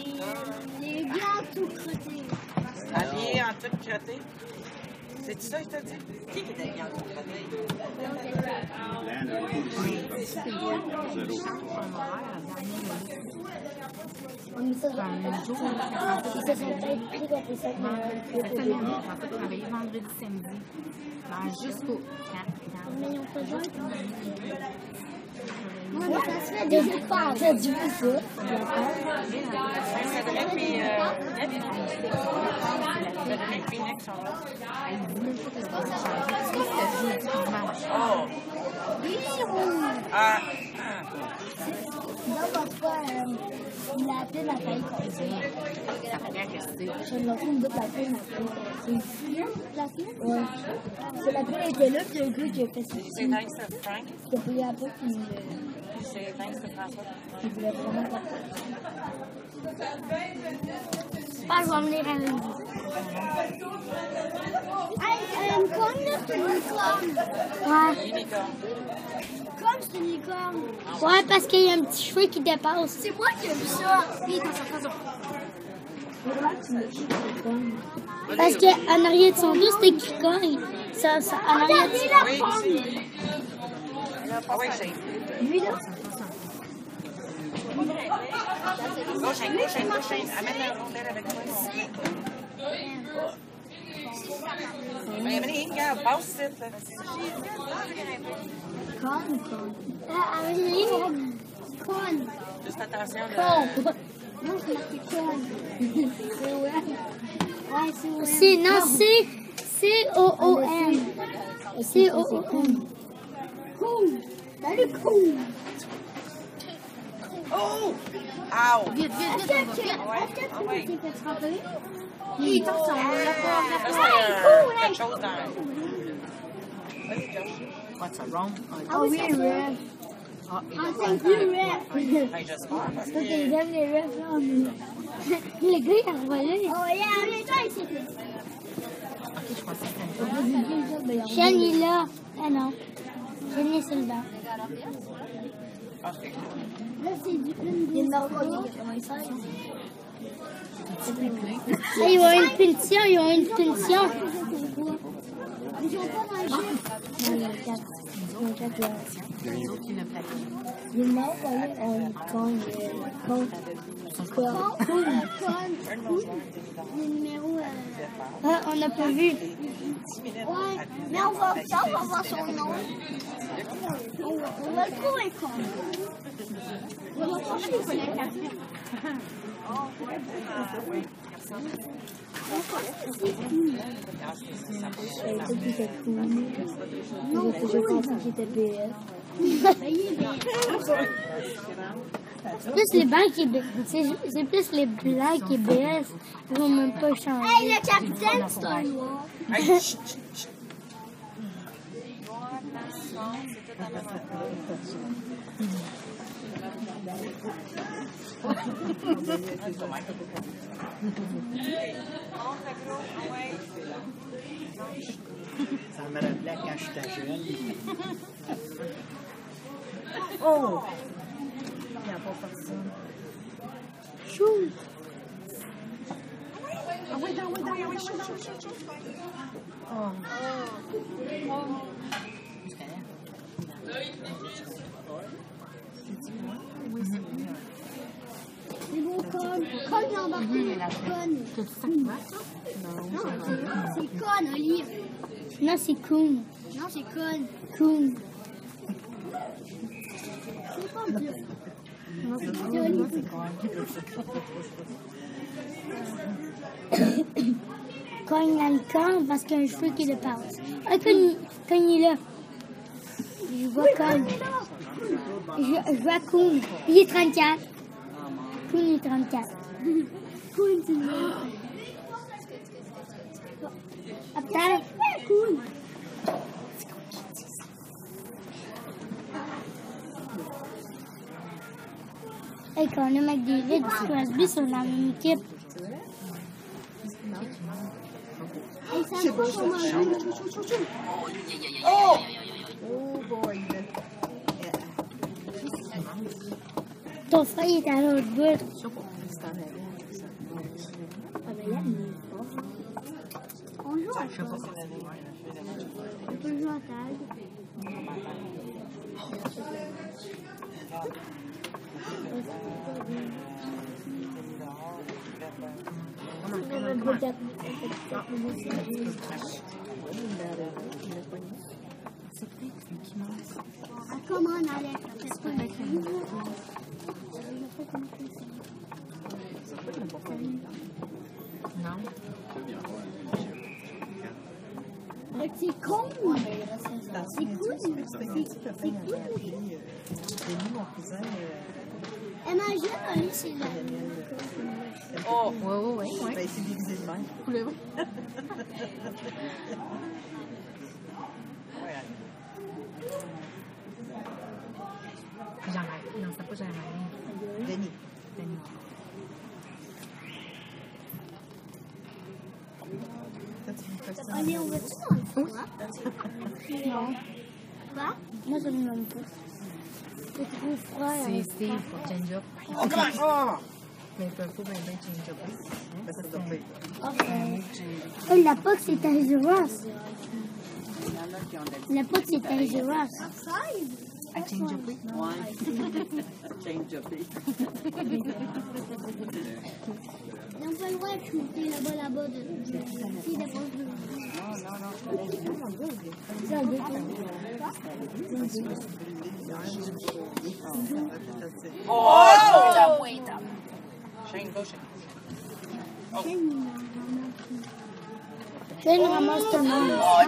Les gars tout crottés. Habillé en tout crotté. C'est ça que je te dis? Qui est habillé en tout crotté? On met ça dans le jour. Ils se sont peut-être pris quand ils sont travailler vendredi, samedi. Jusqu'au 4. Mais ils n'ont pas besoin. Non, mais ça se fait déjà pas. C'est du coup ça. Cédric puis Nick sont là. Oh! Ah! Non, parce que il a appelé la faille comme ça. Je l'ai fait une double appel la faille. La fille? Ouais. C'est la fille était là, puis un coup, j'ai fait ça. C'est nice de Frank. C'était pris à peu, puis C'est nice de François. il voulait vraiment pas. Ah, je vais emmener un lundi. Hey, comme là, c'est une licorne. Ouais. Unicorn. Comme c'est une licorne. Ouais, parce qu'il y a un petit cheveu qui dépasse. C'est moi qui ai vu ça. Oui, dans sa façon. Parce qu'en arrière de son dos, c'était qui cogne. Ça, en arrière de son Oui. Ah oui, c'est. Lui, là. Gauche, amène la rondelle avec toi. Mais regarde, passe ici. Conne. Juste attention. Non, c'est marqué conne. C'est ouais. Ouais, c'est ouais. C'est, non, c'est C-O-O-M. C-O-O-M. Cool. Salut, cool. Oh! Ow! Vite, vite, vite. Est-ce que tu t'es fait frapper? Il est en son. Quelque chose dans. What's wrong? Ah oui, ref. Ah, c'est plus ref. J'espère parce que. Ok, ils aiment les refs, là. Le gars, il a revolé. Oh, il a amené ça ici. Ok, je pensais que c'était Shane, il est là. Ah non. Shane est sur le banc. Là, c'est du une des morceaux. Ils ont une punition, ils ont une punition. Ils ont pas mangé. Non, il y a 4. Il y a 4 les autres qui ne plaquent. Il est mort, con. Le numéro. Ah, on n'a pas vu. Ouais, mais on va voir son nom. On va le trouver, con. On va chercher le café. Non, j'ai pensé qu'il était BS. C'est plus les blancs qui c'est plus les blancs qui BS. Ils vont même pas changer. Hey, le capitaine, c'est un noir. Hey, chut, chut, chut. Ça me rappelait quand j'étais jeune. Oh! Il n'y a pas personne. Chou! Ah oui, chut, chut, chut, chut. Oh. C'est bon, conne. Conne, j'ai embarqué. Conne. Non, c'est conne, un livre. Non, c'est coon. Non, c'est conne. Coon. C'est pas bleu. Non, c'est joli. Cogne dans le camp parce qu'il y a un cheveu qui le passe. Ah, Cogne il est là. Je vois Cogne. Je vois Coon. Il est 34. Coon est 34. Coon, c'est le attends. Coon. Hey, quand on a McDavid et Crosby sont dans la même équipe. Hey, ça me fait comment Oh boy. Ton frère, il est à l'autre bout. Je sais pas. C'est en avant. Ah, ben là, il est fort. On joue à Je sais quoi? pas. On peut jouer à tag. Comment on allait faire ça? Non. C'est con! C'est cool! Mon cousin. Imagine, lui, c'est là. Oh! Oui. Ben, c'est divisé de même. Oui. Jean-Marie. Non, c'est pas Jean-Marie. Denis. Allez, on va-tu dans le froid? Non. Quoi? Moi, je ne l'aime pas. C'est trop froid. C'est Steve pour change up. Oh, comment? Oh! Mais il faut bien change up. La pote, c'est dangerous. La pote, c'est dangerous. À change up. Ouais. Change up. On peut le voir shooter là-bas de... Si, de poste de... C'est un deux. Oh! Shane, go, Shane. Shane ramasse ton nom.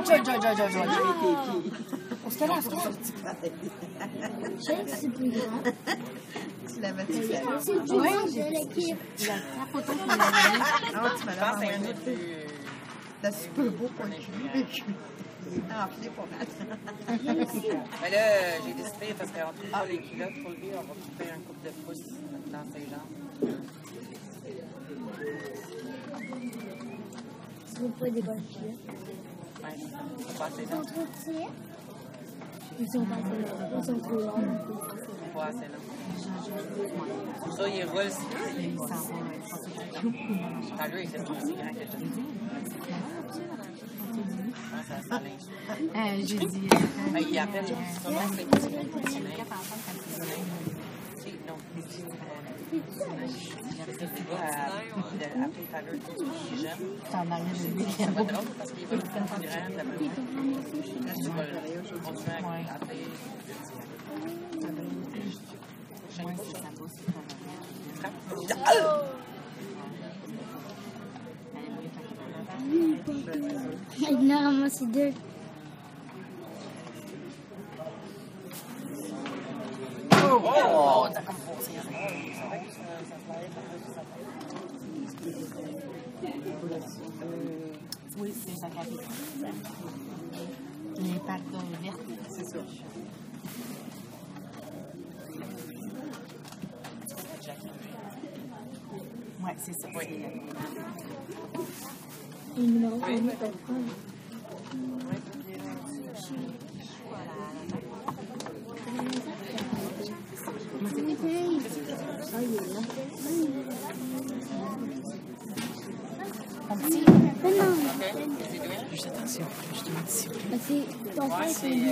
On se calme. Shane, c'est plus grand. Tu l'avais fait. C'est le plus grand de l'équipe. La photo qu'on a mis. Non, tu m'as Je pense que c'est un envoyé. autre plus... T'as super beau pour le cul. Il est enflé pour mal. Mais là, j'ai décidé, parce qu'on trouve pas les culottes pour lui, on va couper un couple de pouces dans ses jambes. Tu veux pas des bonnes filles? Ouais, c'est pas assez Ils sont long. trop petits. Ils sont pas assez longs. Ils sont trop longs. C'est pas assez long. Pour ça, il roule. Dans lui, c'est pas aussi grand que toi. Ouais, ça s'enlinge. J'ai dit. Il appelle souvent ses petits nains. Non, c'est le gars à appeler Tyler tout jeune. T'en as rien de lui. C'est pas drôle parce qu'il va le faire plus grand. Là, tu vas continuer à appeler. Il en a ramassé deux. Oh, t'as comme foncé. Oui, c'est ça qui les pattes vertes, c'est ça. Ouais, c'est ça. Oui. Le numéro qu'on met pas de prendre. Ah, il est là. Mon petit. Mais non. Juste attention, je te mets ici. Parce que ton frère, c'est lui.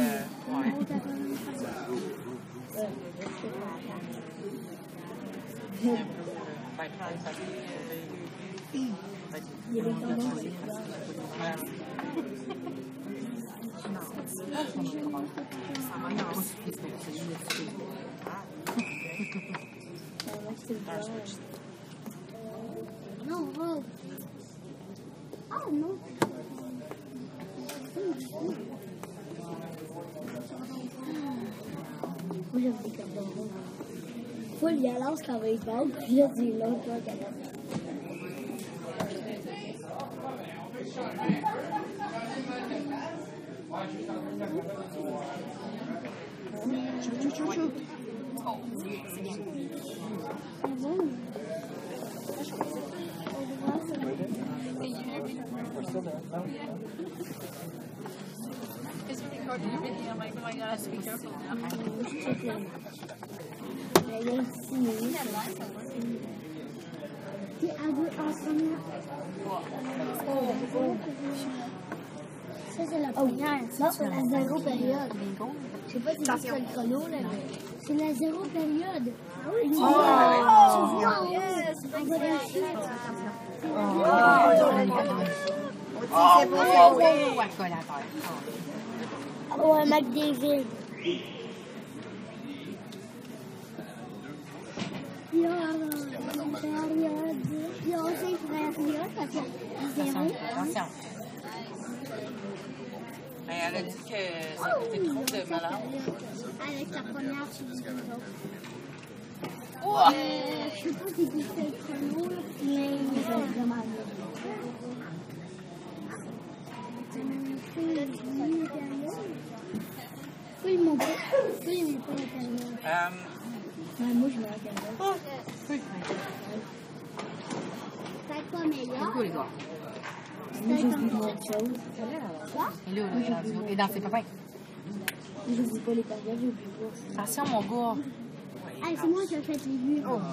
Il y avait tendance. Non, Rob. Ah non. Moi, j'aime des cartons rouges. Faut y aller quand on va y parler, puis là, c'est là, toi, t'as l'air. Is he recording a video? I'm like, oh my gosh, be careful now. il y a ici. Puis à deux en première. Ça, c'est la première. Non, c'est la zéro période. Je sais pas si c'est le chrono, là, mais c'est la zéro période. Ah oui, tu vois en haut. On va dans le chien. C'est pas zéro à collateur. Oh, un Mac David. Il y a une période. Il y a aussi une période parce que zéro. Attention. Ben, elle a dit que c'était trop de malade. Avec la première, je suis je sais pas si c'est le chrono, là, mais c'est vraiment bien. Oui, mon père. Oui, mais pas la période. Moi, je vais à la période. C'est quoi, mais là? Cool, les gars. Moi, j'ai vu autre chose. Quoi? Et là, et dans ses papins. Je ne pas les périodes, je ne pas. Attention, mon gars. Ah, c'est moi qui ai fait les vues. Oh.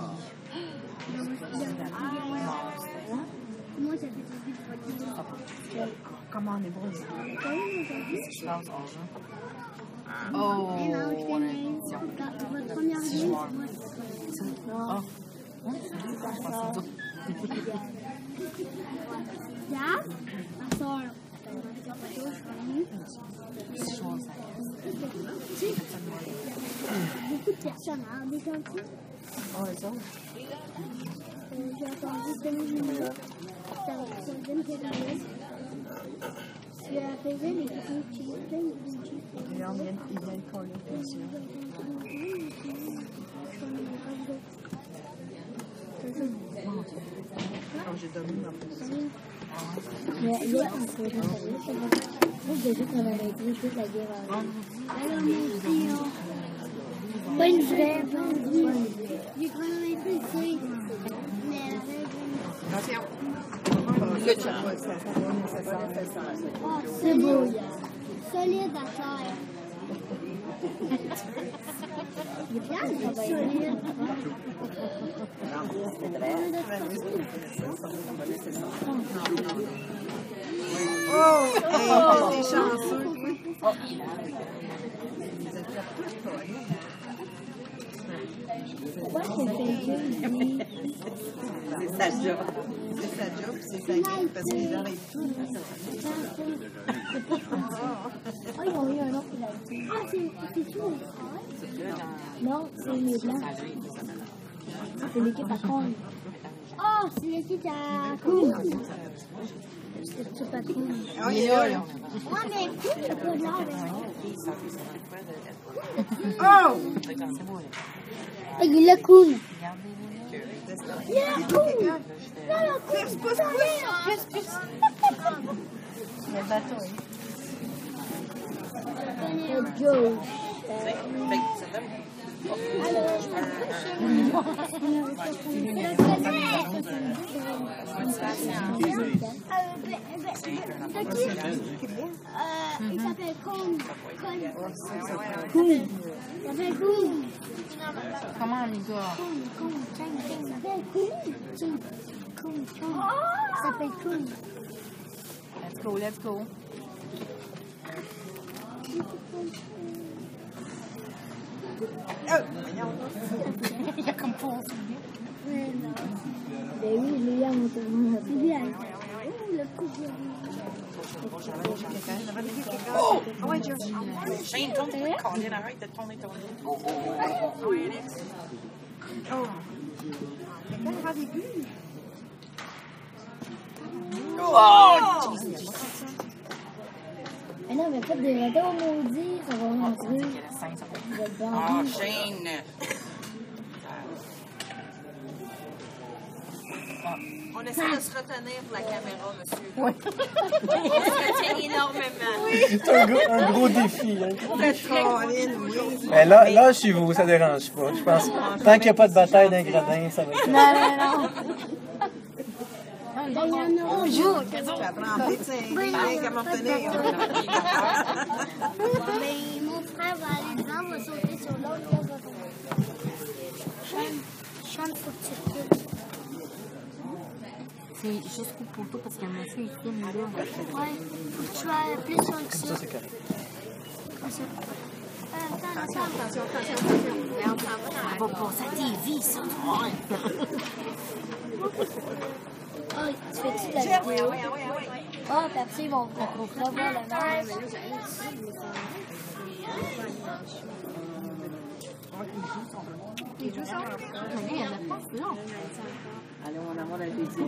Moi, j'ai fait les vues. Comment on est bon, ici? Qu'est-ce qui se passe, Et Oh, non, je on a fais une mes... question. Votre première vie, c'est moi. Oh. Je pense que c'est tout. Là, ma soeur. Beaucoup de personnes, hein, des gentils. Oh, les autres. J'ai entendu 2 minutes. Ça donne que la reste. Je vais apaiser les petits cheese, plein de petits cheese. Il vient de coller, bien sûr. Quand j'ai dormi ma position. Mais il y a un peu de service. Moi, j'ai juste qu'on avait écrit toute la guerre avant. Alors, merci. Pas une vraie vendue. J'ai chronométré ici. Mais avec Attention. oh, c'est beau. Solide à terre. Il est bien, il est solide. Oh, hey, t'es chanceux. Oh, vous êtes tous collés. Pourquoi c'est fait C'est sa job. C'est sa job, c'est sa gueule, parce qu'ils arrêtent tout. Oh, ils ont eu un autre qui l'a dit. Ah, c'est tout. Non, c'est les blancs. C'est l'équipe à Cône. Oh, c'est l'équipe à Cône. C'est l'équipe à Cône. Oh, il est là, là. Ouais, mais Cône, il n'y a pas de l'art. Oh! Oh, il est là, Cône. Il est là, Cône. Pousse. Le bateau, hein. Joe. Il s'appelle Cône. Il s'appelle Cône. Comment, amigo? Il s'appelle Cône. Il s'appelle Cône. Let's go. Il y a comme pour. Mais oui, je l'ai à mon témoin. C'est bien. Oh, le coup de Oh! Oh, ouais, George. Shane, tourne-toi, Colin, arrête de tourner. Oh! Quel rendez-vous? Oh! Mais non, mais faites des retours maudits, ça va rentrer. Vous êtes Oh, bandits. Shane. On essaie de se retenir pour la caméra, monsieur. Oui. On se retient énormément. C'est un gros défi. Hein. Colin, oui. Mais là, chez vous, ça dérange pas. Je pense tant qu'il n'y a pas de bataille d'ingrédients, ça va être. Non. Il y en a Bonjour, comment tenir? Mais mon frère va aller dedans, va sauter sur l'autre. Sean, faut que tu filmes. C'est juste pour toi parce que monsieur il filme là. Ouais, faut que tu sois plus sur le Ça, c'est correct. Comme ça. Attention. Elle va passer à TV, ça. Oh, tu fais-tu la vidéo? Ah, puis après, ils vont revoir la même. Il joue ça? Il y en a pas, non. Allez, on en va dans le désir.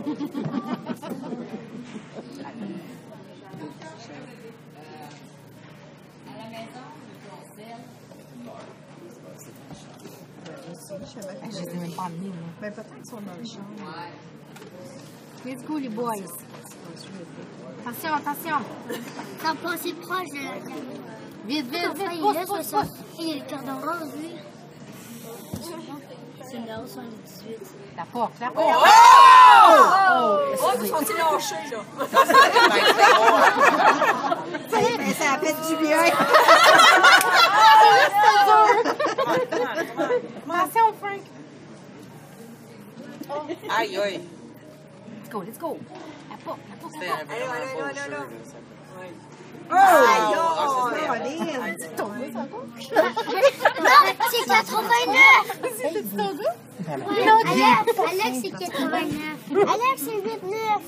Je les ai même pas amenés, moi. Mais peut-être qu'ils sont dans le champ. Let's go, les boys. Attention. T'as passé proche de la caméra. Vite, pousse. Il y a le cordon rose, lui. C'est une hausse en 18. La porte. Oh, ils sont-ils lâchés, là? Mais ça a fait du bien. Attention, Frank. Aïe, aïe. Let's go. La porte. C'était un peu Allô. Oh! Non, c'est 89! Alex, c'est 89. Alex, c'est 8-9.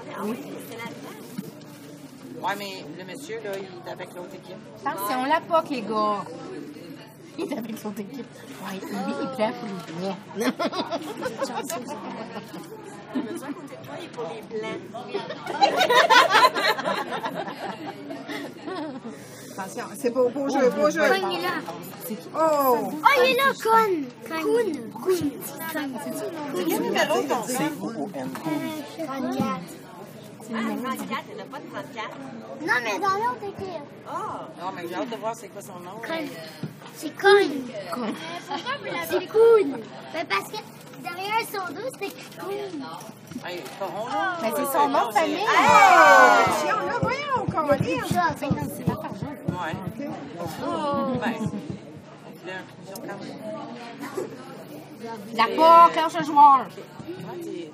Ouais, mais le monsieur, là, il est avec l'autre équipe. Attention, la porte, les gars. Il est avec son équipe. Ouais, lui, il prend pour les blancs. Le monsieur à côté de toi, il est pour les blancs. Attention, c'est beau jeu. Con, il est là. Oh! Oh, il est là, Con. Quel numéro ton C'est frère? O-O-N. 34. Ah, 34, il n'y en a pas de 34. Non, mais dans l'autre équipe. Non, mais j'ai hâte de voir c'est quoi son nom. Con. C'est Con. C'est Coon. Ben, parce que derrière son dos, c'était Coon. Hey, Coron, là. Mais c'est son nom de famille. Attention, là, voyons, Coraline. Ouais. C'est pas par Ben, il a un plusieurs cartes. La porte, lâche le joueur. Comment t'es...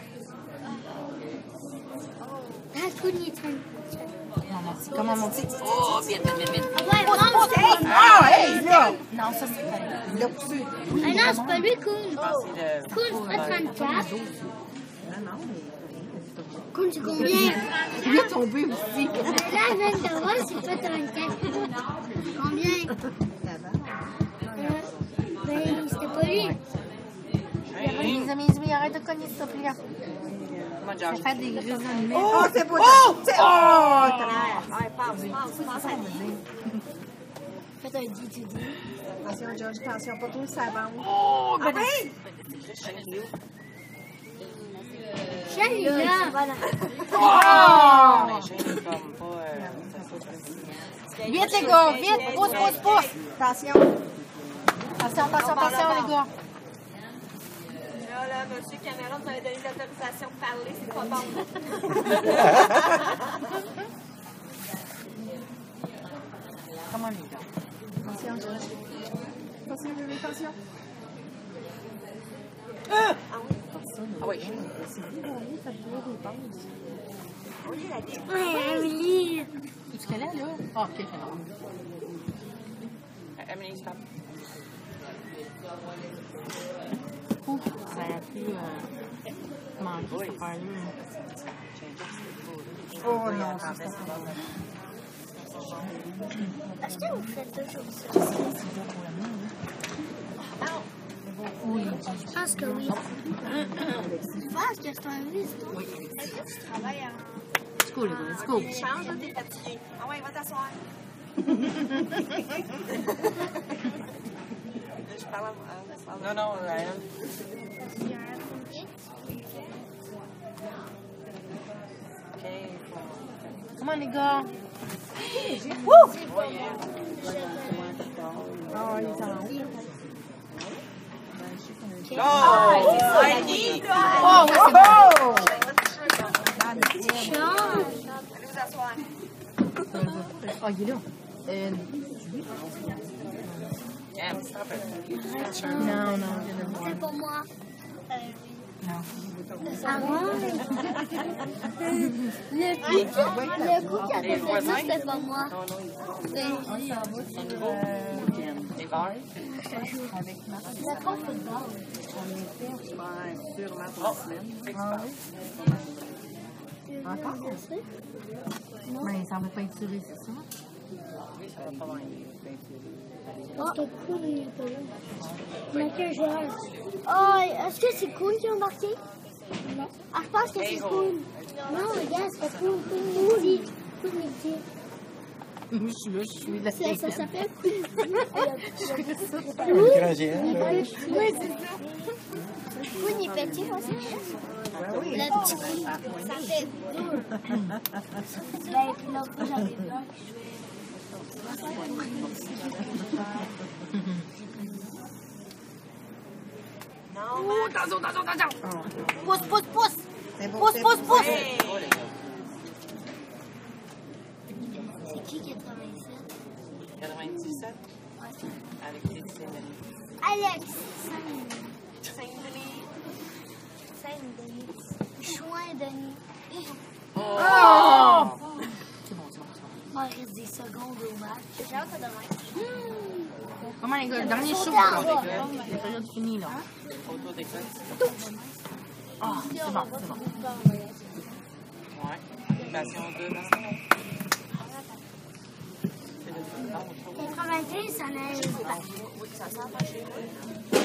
Ah, Coon, il est très... C'est comment mon petit. Oh, vite. Ouais, prends Ah, hey, là! Non, ça c'est pas. Il l'a poussé. Ah non, c'est pas lui, Coon. Je pense que c'est le... Coon, c'est pas 34. Non, mais... Coon, c'est combien? Il est tombé aussi. Là, je viens de voir, c'est pas 34. Combien? Ben, c'était pas lui. Les amis, arrête de cogner, s'il te plaît. Comment Ça dire? fait des gros animés. Oh, c'est beau! Oh! Ouais, passe à lui. Faites un D2D. Attention, George, attention, pas trop le savon. Oh, ben Charles, il est là. Mais Shane est comme pas... vite, les gars, vite, pousse. Attention. Attention, les gars. Là, monsieur Caméra nous avait donné l'autorisation de parler, c'est pas bon. Comment les gars? Attention, George. Attention, bébé, attention. Ah oui. Ouais, Emily. Tu connais, là? Ah, ok, c'est bon. Emily, stop. Ouf, ça aurait pu manquer cette affaire-là. Oh non, ça c'est Est-ce que vous faites toujours ça? Je pense que oui. Je pense que c'est un vice. Oui. Tu travailles à... Let's go, les gars, let's go. Change, là, t'es fatigué. Ah ouais, va t'asseoir. Je parle à... Non, Ryan. OK. Comment les gars? Oh, il est en haut. Oh! Heidi! Oh, oui, c'est bon. Change. Allez vous asseoir. Oh, il est là. Non, non, je viens de voir. C'est pour moi. Non. Arrête. Le coup qui a fait ça, c'était pas moi. Les bars. Avec ma La prof de base. On était, sûrement pour la semaine. Encore? Mais ça ne veut pas être tiré, c'est ça? Oui, ça va pas loin. Parce que cool, il est pas là. Il manque un joueur. Oh, est-ce que c'est cool qui a marqué? Non. Ah, je pense que c'est cool. Non, regarde, c'est pas cool. Cool, Midget. Je suis là, je suis la Ça cinquième. s'appelle cool. Un grand géant. Oui, c'est ça. Cool, il est petit aussi. Le petit cool, ça fait deux. Ben, puis l'autre fois, j'avais peur. Attention! Pousse! C'est beau, Pousse! c'est beau. C'est qui 87? 97? Avec les Saint-Denis. Alex. Saint-Denis. Chouin-Denis. Oh! Il reste des secondes au match. J'ai hâte de demain. Comment les gars, le dernier show, Sauter en là. bas. La période finie, là. Autour des côtes. Ah, c'est bon. Ouais. Passion 2, passion 90, ça neige. Oui, ça sent pas chez moi.